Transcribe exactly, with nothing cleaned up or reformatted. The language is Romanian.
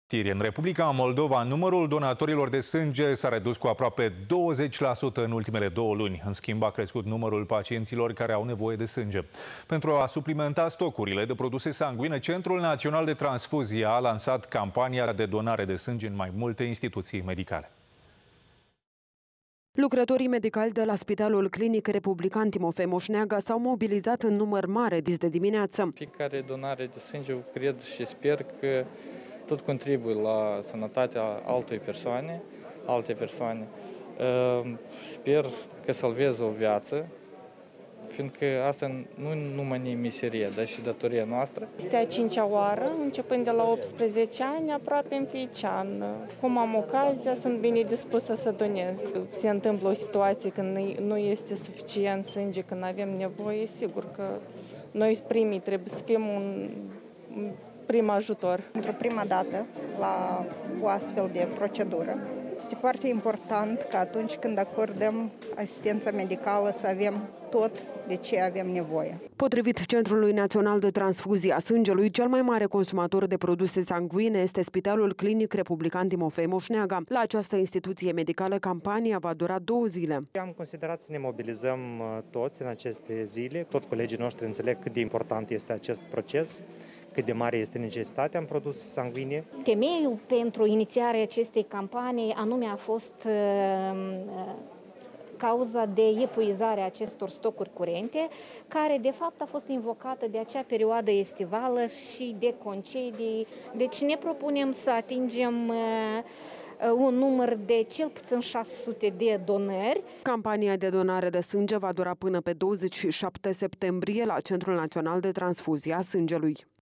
În Republica Moldova, numărul donatorilor de sânge s-a redus cu aproape douăzeci la sută în ultimele două luni. În schimb, a crescut numărul pacienților care au nevoie de sânge. Pentru a suplimenta stocurile de produse sanguine, Centrul Național de Transfuzie a lansat campania de donare de sânge în mai multe instituții medicale. Lucrătorii medicali de la Spitalul Clinic Republican Timofei Moșneaga s-au mobilizat în număr mare dis de dimineață. Fiecare donare de sânge, eu cred și sper că tot contribuie la sănătatea altei persoane, alte persoane. Sper că salvez o viață, fiindcă asta nu numai meserie, dar și datoria noastră. Este a cincea oară, începând de la optsprezece ani, aproape în fiecare an. Cum am ocazia, sunt bine dispusă să donez. Se întâmplă o situație când nu este suficient sânge, când avem nevoie, sigur că noi primii trebuie să fim un prim ajutor. Pentru prima dată, la o astfel de procedură, este foarte important că atunci când acordăm asistența medicală să avem tot de ce avem nevoie. Potrivit Centrului Național de Transfuzie a Sângelui, cel mai mare consumator de produse sanguine este Spitalul Clinic Republican Timofei Moșneaga. La această instituție medicală, campania va dura două zile. Am considerat să ne mobilizăm toți în aceste zile. Toți colegii noștri înțeleg cât de important este acest proces, cât de mare este necesitatea în produse sanguine. Temeiul pentru inițiarea acestei campanii anume a fost uh, cauza de epuizare a acestor stocuri curente, care de fapt a fost invocată de acea perioadă estivală și de concedii. Deci ne propunem să atingem uh, un număr de cel puțin șase sute de donări. Campania de donare de sânge va dura până pe douăzeci și șapte septembrie la Centrul Național de Transfuzie a Sângelui.